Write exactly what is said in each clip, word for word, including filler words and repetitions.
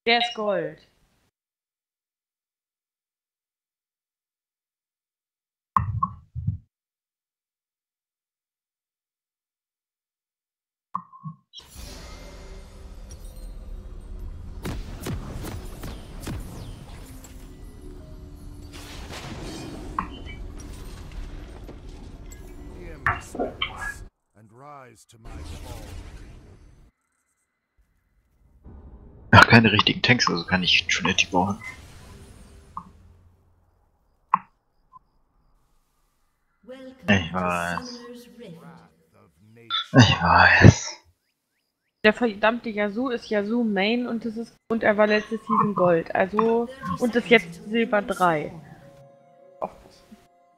Der ist Gold. Hear me, spirits, and rise to my call. Ach, keine richtigen Tanks, also kann ich Trinity bauen. Ich weiß. Wrath of nature. Ich weiß. Der verdammte Yasuo ist Yasuo Main und das ist und er war letztes Season Gold. Also und ist jetzt Silber drei. Aufpassen.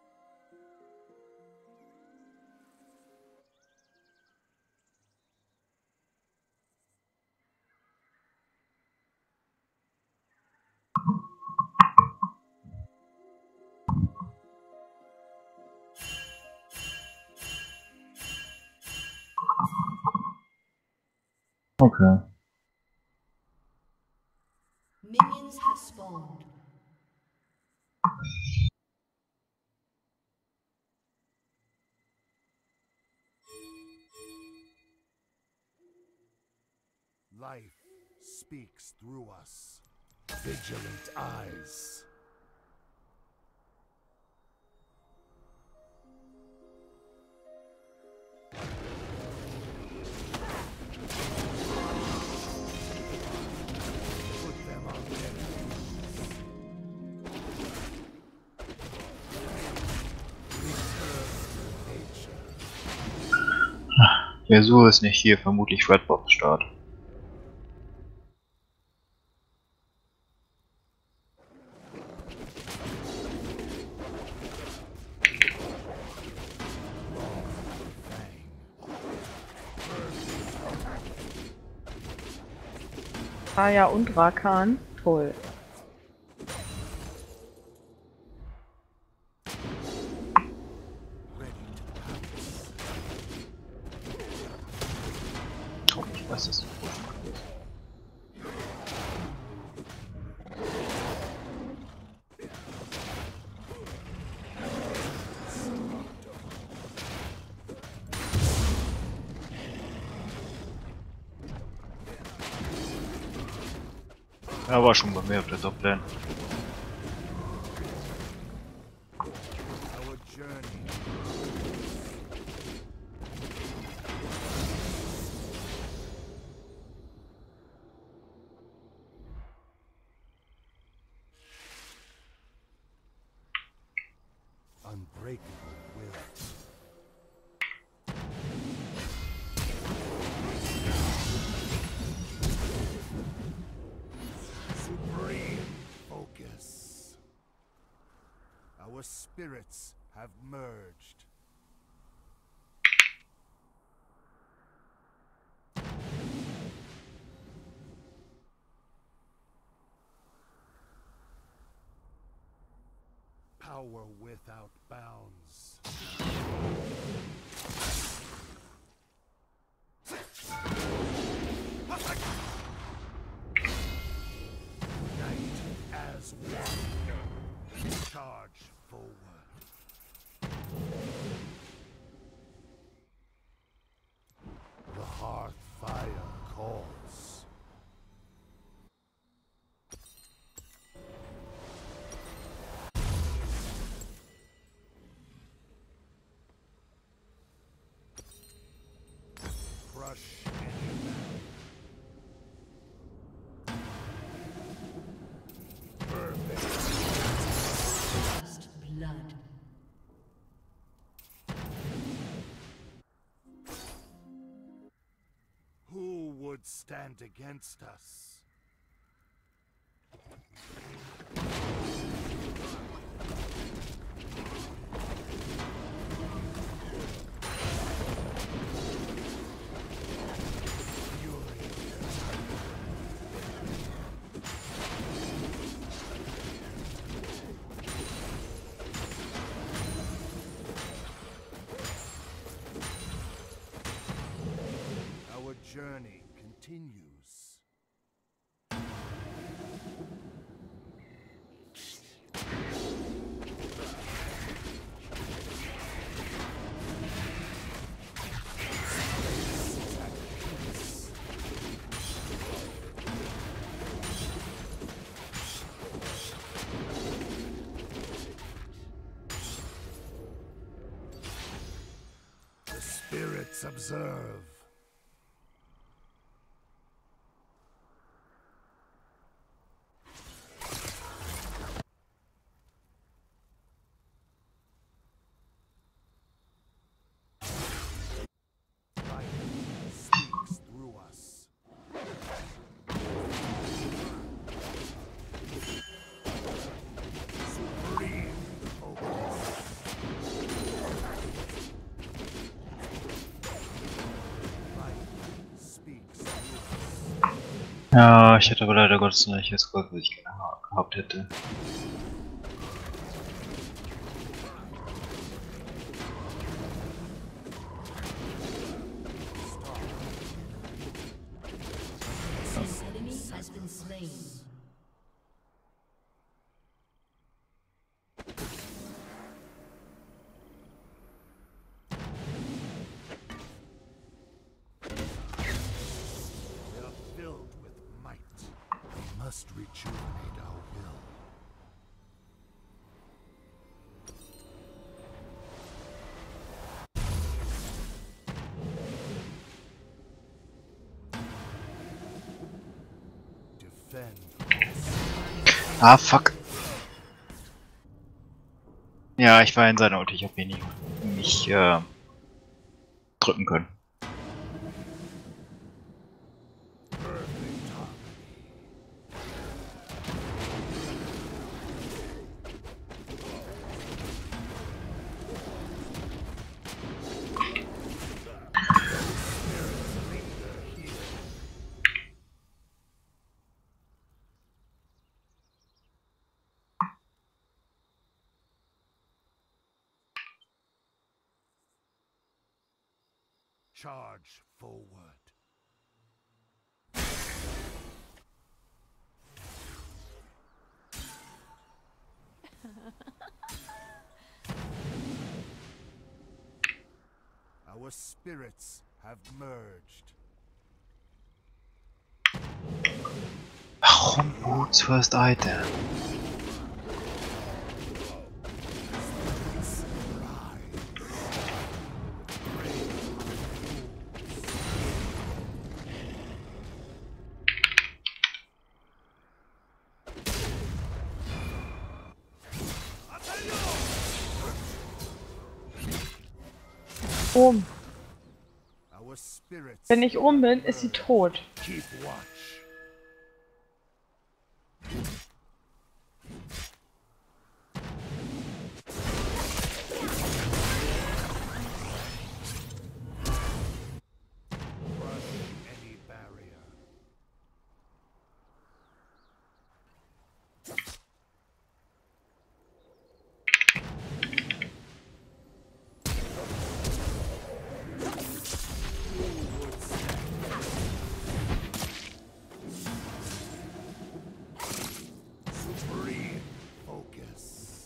Okay. Minions have spawned. Life speaks through us. Vigilant eyes. Put them on their knees. Return to nature. Yasuo ist nicht hier, vermutlich Redbot Start. Aya und Rakan. Toll. Ready to pounce. Oh, ich weiß das. Er war schon bei mir auf der Top-Lane. Our journey. Unbreakable will. Supreme focus. Our spirits have merged. Power without bounds. Unite as one. Charge forward. The hearth fire calls. Crush any man. Perfect. First blood. Who would stand against us? Our journey continues. Let's observe. Speaks through us. Supreme focus. Light speaks through us. Ja, ich hätte aber leider Gottes nicht das Gold, was ich gerne gehabt hätte. An enemy has been slain. We are filled with might. We must rejuvenate our will. Defend. Ah, fuck. Ja, ich war in seiner Ulti, ich hab ihn nicht, nicht äh, drücken können. Charge forward. Our spirits have merged. Warum Boots First Item? Oben. Our spirits Wenn ich oben bin, ist sie tot. keep watch. Crush any barrier. Supreme focus.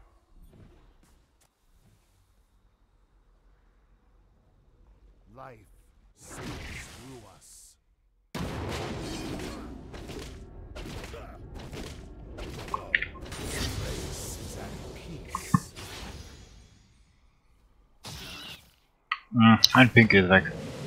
Life speaks through us. Race is at peace. Hm, ein Pinkel ist weg.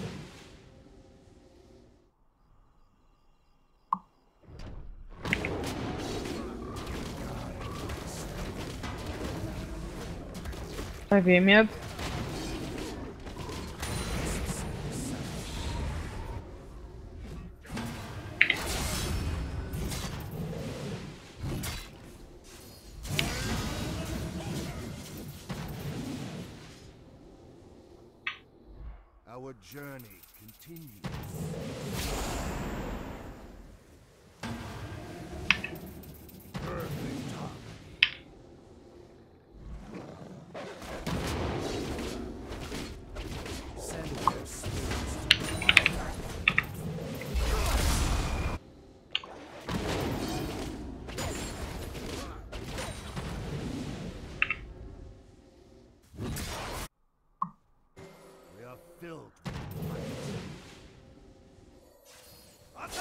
Bei wem jetzt? Our journey continues. Perfect harmony. Send their spirits to we are filled with might.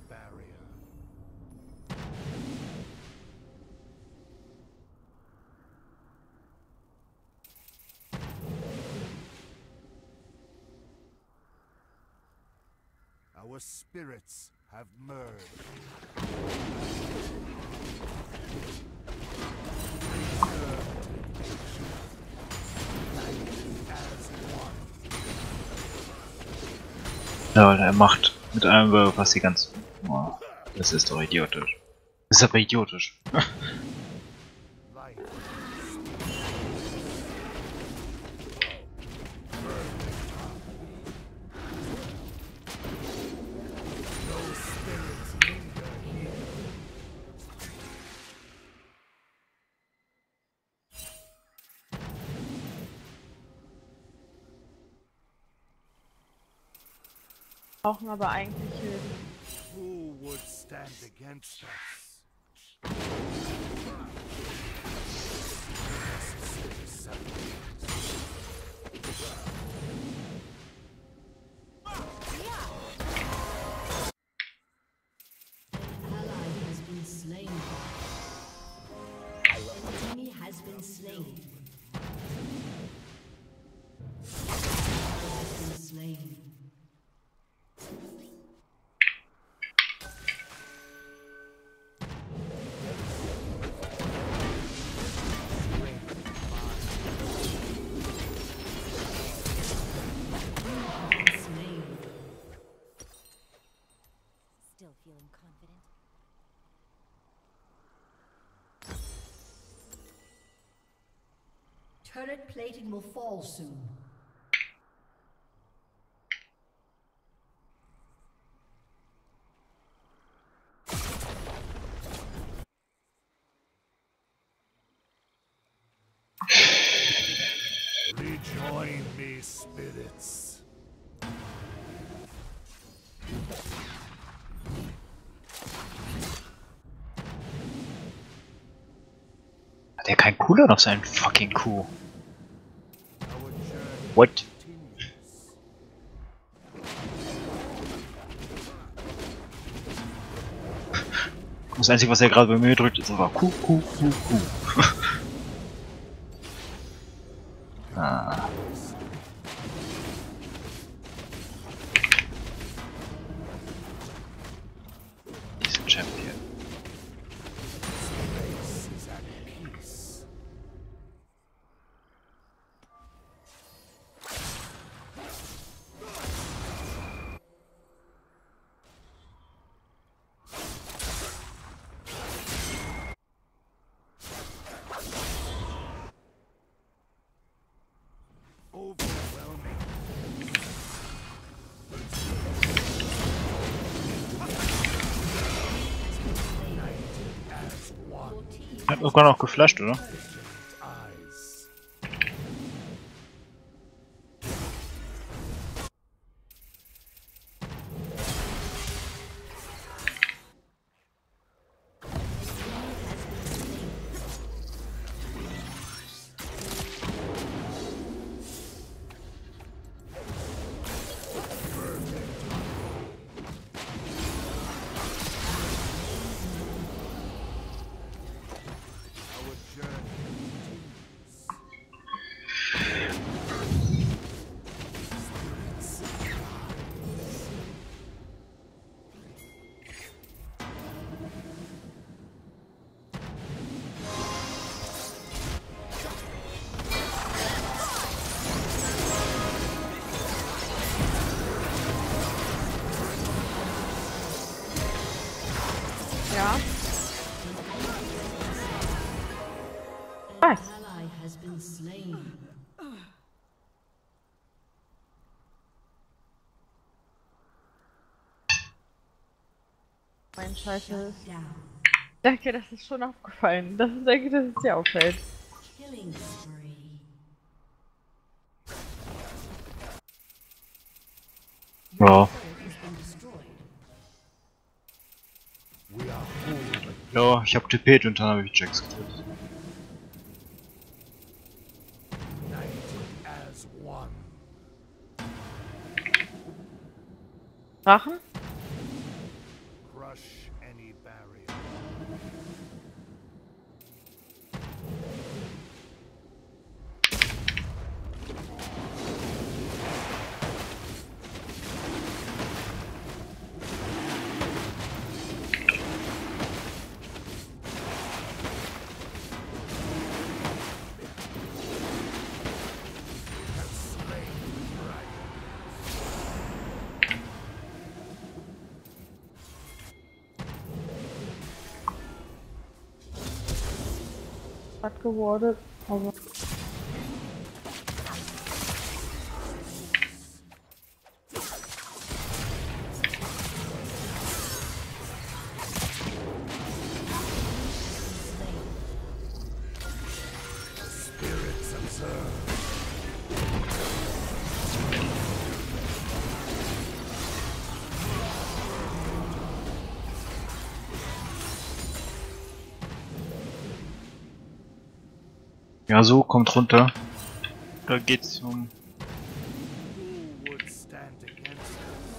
barrier. Our spirits have merged. Ja, er macht mit einem Wurf was die ganze... Oh, das ist doch idiotisch. Das ist aber idiotisch. Light. No spirits linger here. Brauchen aber eigentlich Hilfe. Who would stand against us? Necessary sacrifice. Ally has been slain. An enemy has been slain. Has been slain. Slain. Still feeling confident? Turret plating will fall soon. Rejoin me, spirits. Hat er keinen Cooldown auf seinen fucking Kuh? Our journey What? continues. Das Einzige, was er gerade bei mir drückt, ist aber Kuh, Kuh, Kuh, Kuh. Ah. Diese Champion. Space is at peace. Overwhelming. As one. Hat irgendwann auch geflasht, oder? Eyes. Our journey continues. Spirits rise. Ja. Was? Ally has been slain. Mein Scheiße. Down. Danke, das ist schon aufgefallen. Das ist eigentlich, dass es dir auffällt. Killing spree. Ja. Turret has been destroyed. We are whole. Ja, ich hab tippet und dann habe ich Jax getötet. United as one. Drachen? Cry hat gewordet, aber... Spirits observe. Ja, so, kommt runter. Da geht's um. Who would stand against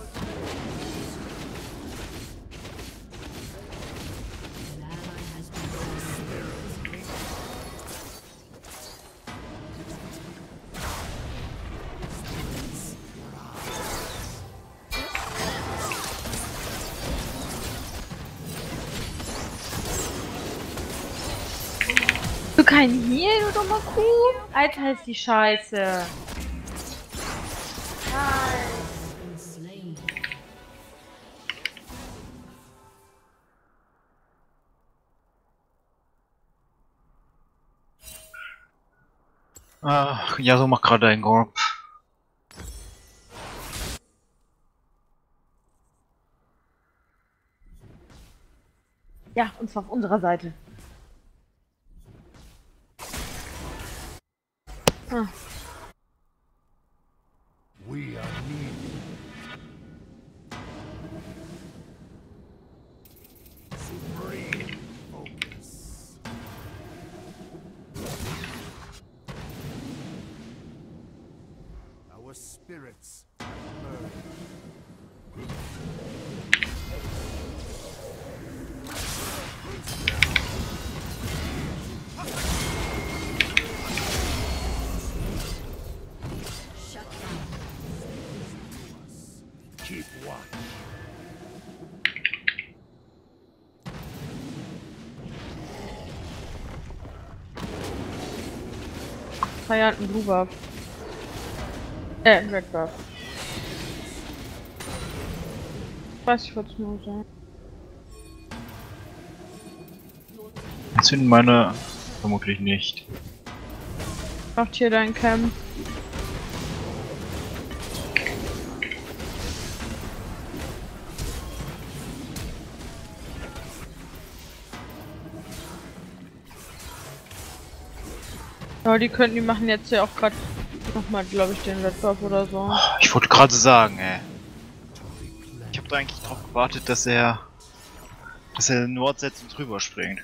An ally has been Du kein Heal, du dummer Kuh? Alter, ist die Scheiße. been slain. Ach, ja, so macht gerade ein Gorb. Ja, und zwar auf unserer Seite. Ah. we are needed. Supreme focus. Our spirits have merged. Shut down. Keep watch. Feier hat einen Blue Buff. Äh, einen Red Buff. Ich weiß, ich wollte es nur sagen. Jetzt sind meine vermutlich nicht. Macht hier dein Camp. Ja, die könnten, die machen jetzt ja auch gerade nochmal, glaube ich, den Red Buff oder so. Ich wollte gerade sagen, ey. Ich habe da eigentlich drauf gewartet, dass er. dass er Nord setzt und drüber springt.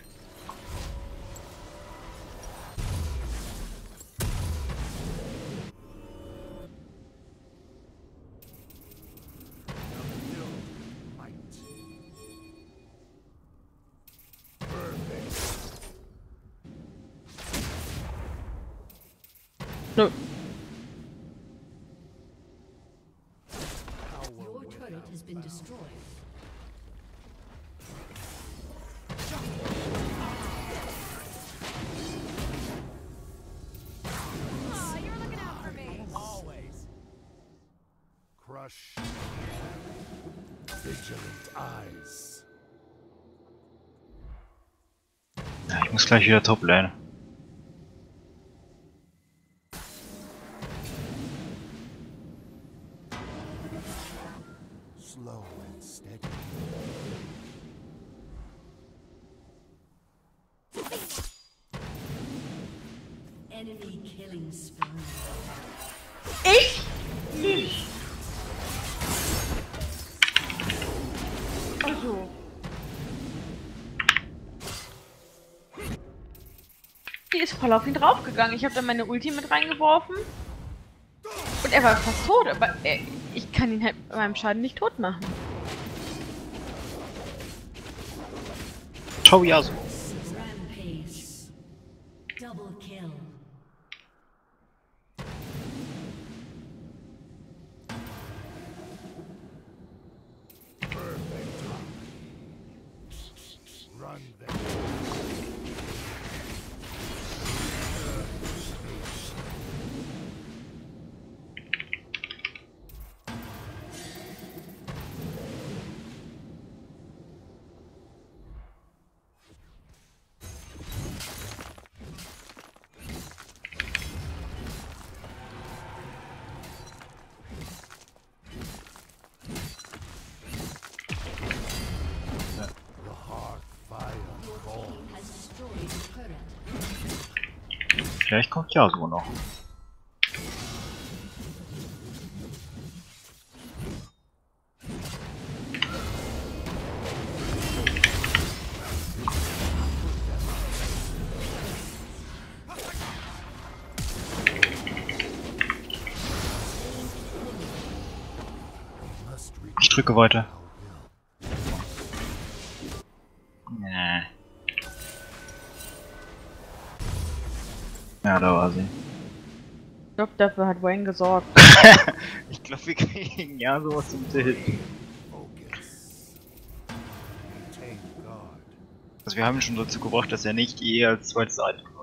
Might. Nö. Your turret has been destroyed. Crush. Vigilant eyes. Ja, ich muss gleich wieder Toplane. Slow and steady. Enemy killing spree. Ich nicht. Also. Die ist voll auf ihn draufgegangen. Ich habe dann meine Ulti mit reingeworfen. Und er war fast tot, aber er, ich kann ihn halt bei meinem Schaden nicht tot machen. Ciao, Yasu. Rampage. Double kill. Run them. Vielleicht kommt ja so noch. Ich drücke weiter. Nee. Ja, da war sie. Ich glaube, dafür hat Wayne gesorgt. Ich glaube, wir kriegen ja sowas zum Tilt. Focus. Maintain guard. Also wir haben ihn schon dazu gebracht, dass er nicht eher als zweites Item wird.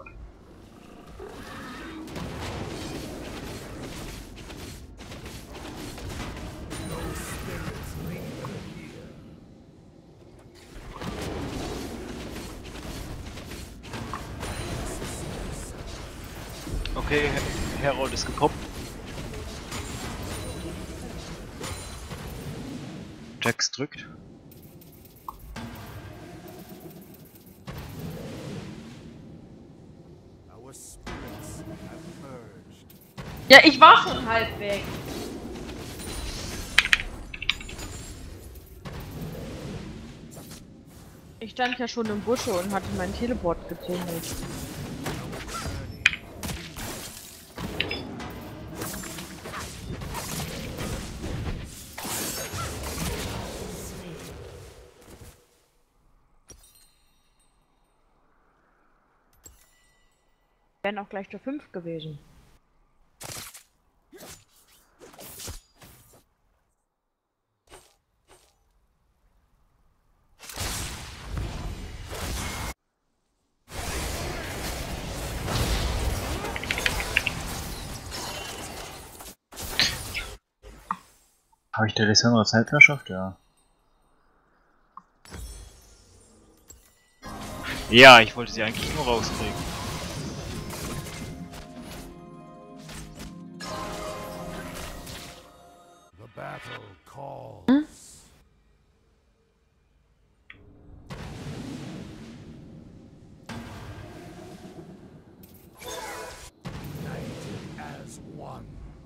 Okay, Herald ist gepoppt. Jax drückt. Our spirits have merged. Ja, ich war schon halb weg. Ich stand ja schon im Busche und hatte meinen Teleport gezündet. Wären auch gleich der fünf gewesen. Habe ich der Lissandra Zeitherrschaft? Ja. Ja, ich wollte sie eigentlich nur rauskriegen. The battle calls. United as one.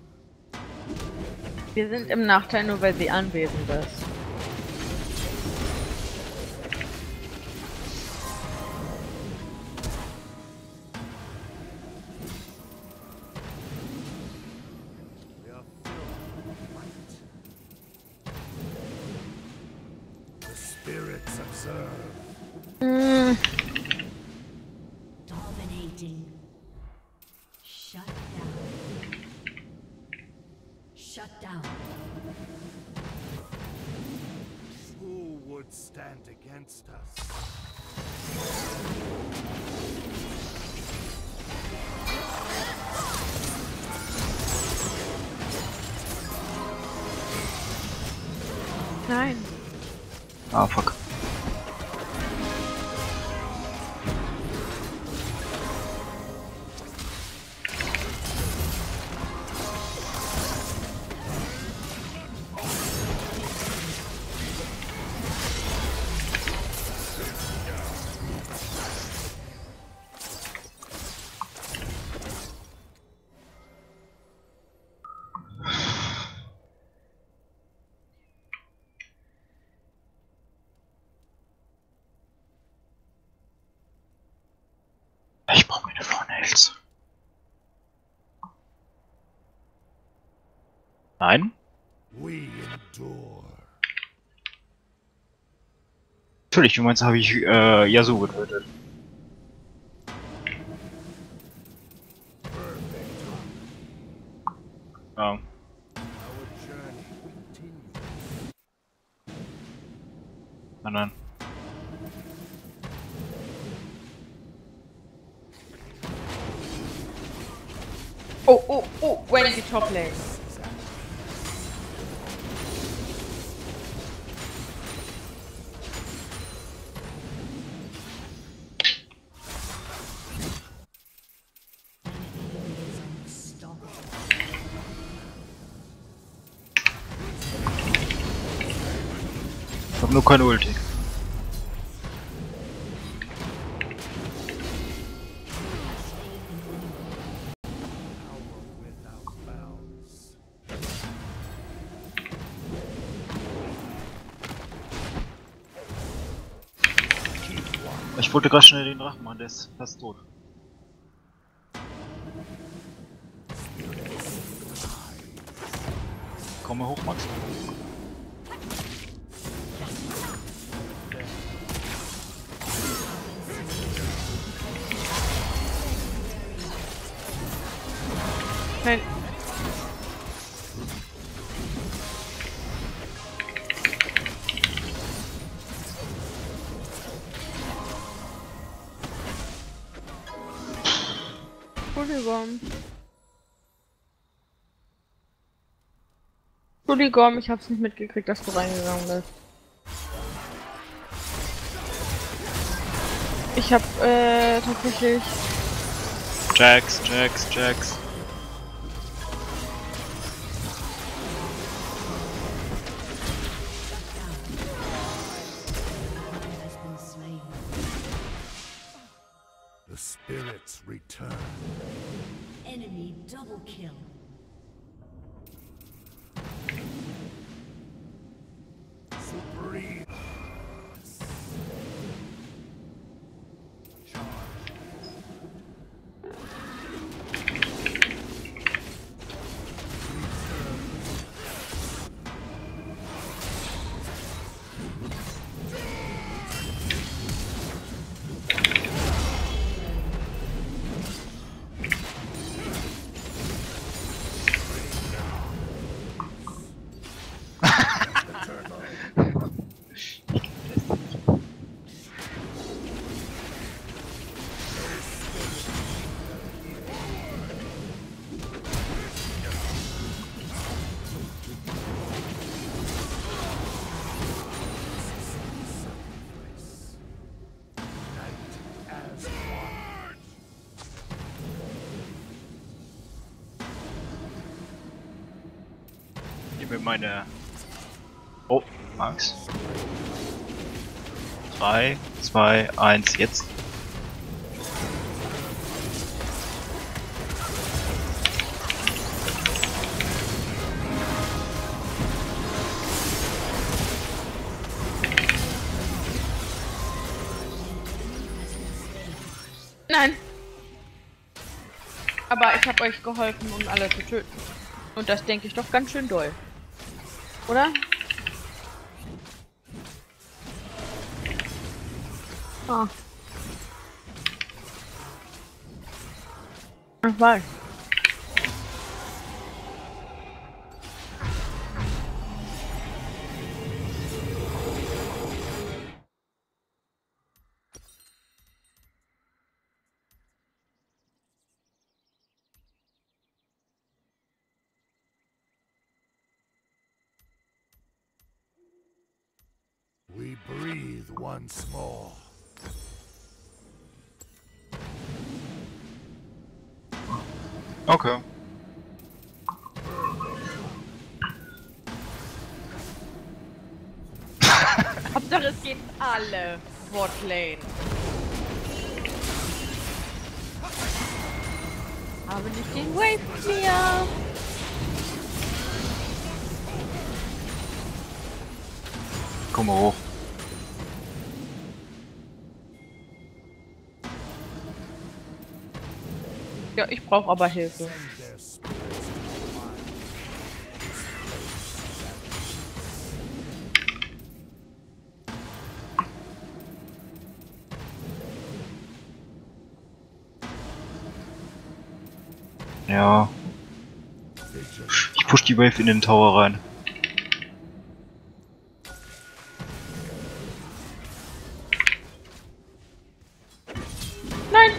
Wir sind im Nachteil nur, weil sie anwesend ist. We are filled with might. The spirits observe. Mm. Dominating. Shut down. Shut down. Who would stand against us? Nein. Ah, fuck. Ich brauche meine Vornails. Nein? We endure. Natürlich, du meinst, habe ich äh, Yasuo getötet. Perfect. Ja. Our journey continues. Nein, nein. Oh, oh, oh, Wayne die Top Lane. Unstoppable. Ich hab nur keine Ulti. Ich wollte gerade schnell den Drachen machen, der ist fast tot. Komm mal hoch, Max. Nein. Entschuldigung. Entschuldigung, ich hab's nicht mitgekriegt, dass du reingegangen bist. Ich hab, äh, tatsächlich... Jax, Jax, Jax. Has been slain. The spirits return. Enemy double kill. Supreme. Gib mir meine... Oh, Max. drei, zwei, eins, jetzt. Nein! Aber ich habe euch geholfen, um alle zu töten. Und das denke ich doch ganz schön doll. Oder? Ah. Ich weiß. We breathe once more. Okay. Hauptsache es gehen alle Botlane. Aber nicht den Wave mehr. Komm mal hoch. Ja, ich brauche aber Hilfe. Send their spirits to mine. Ja. Vigilance. Ich push die Wave in den Tower rein. Nein!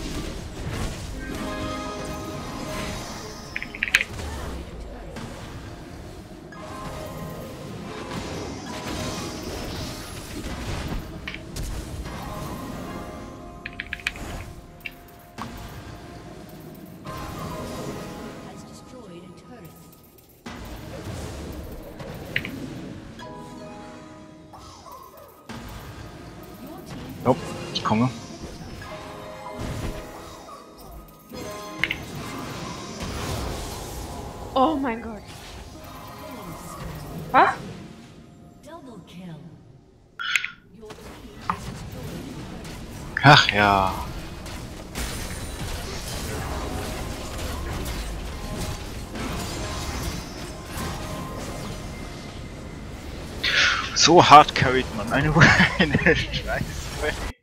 Has destroyed a turret. Your team Nope, ich komme. Oh mein Gott. Was? double kill. Your team has destroyed a turret. Ach ja. So hart carried man eine, eine Scheiße.